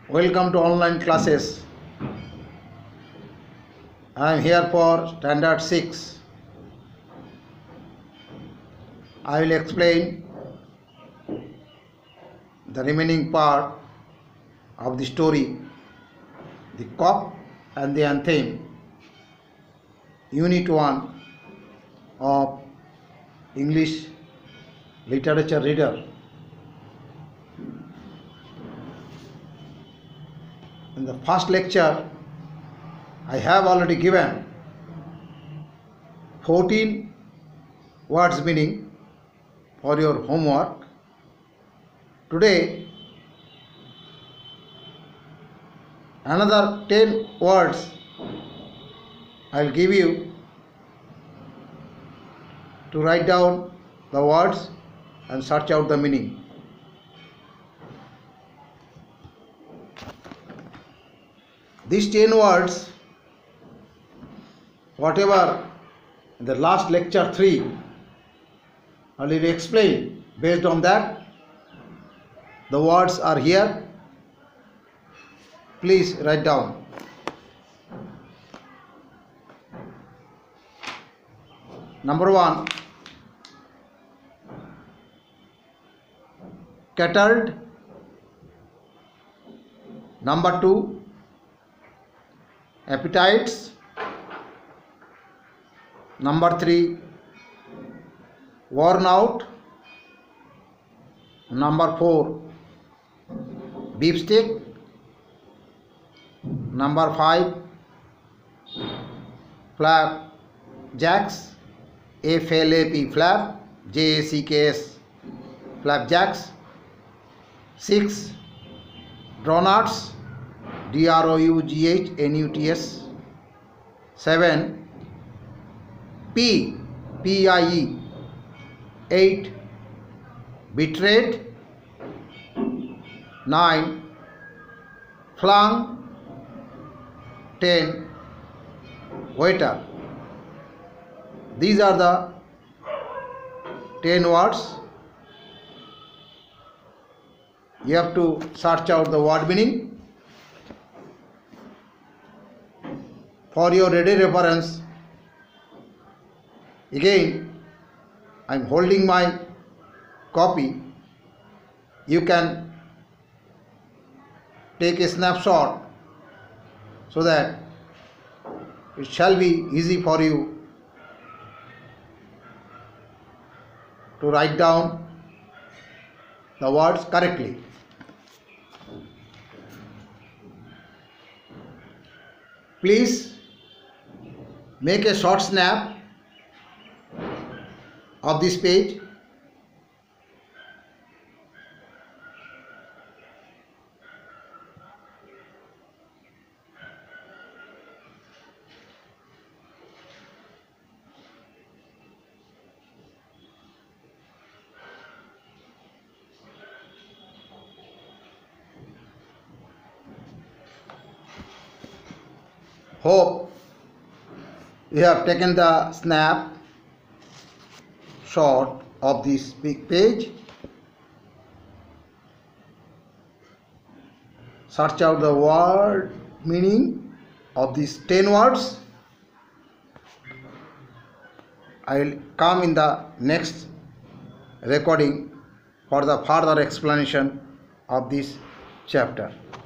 Welcome to online classes. I am here for standard 6. I will explain the remaining part of the story, the cock and the anthem, Unit 1 of English Literature Reader. In the first lecture, I have already given 14 words meaning for your homework. Today, another 10 words I will give you to write down the words and search out the meaning. These 10 words, whatever in the last lecture 3 I will explain, based on that the words are here. Please write down. Number 1, cattled. Number 2, appetites. Number 3, worn out. Number 4, beefsteak. Number 5, flapjacks. F-L-A-P, flap, J-A-C-K-S, flapjacks. 6, droughnuts, D-R-O-U-G-H-N-U-T-S. 7, P, P-I-E. 8, betrayed. 9, flung. 10, waiter. These are the 10 words. You have to search out the word meaning. For your ready reference, again I am holding my copy. You can take a snapshot so that it shall be easy for you to write down the words correctly. Please make a short snap of this page. Hope you have taken the snap shot of this big page. Search out the word meaning of these 10 words. I will come in the next recording for the further explanation of this chapter.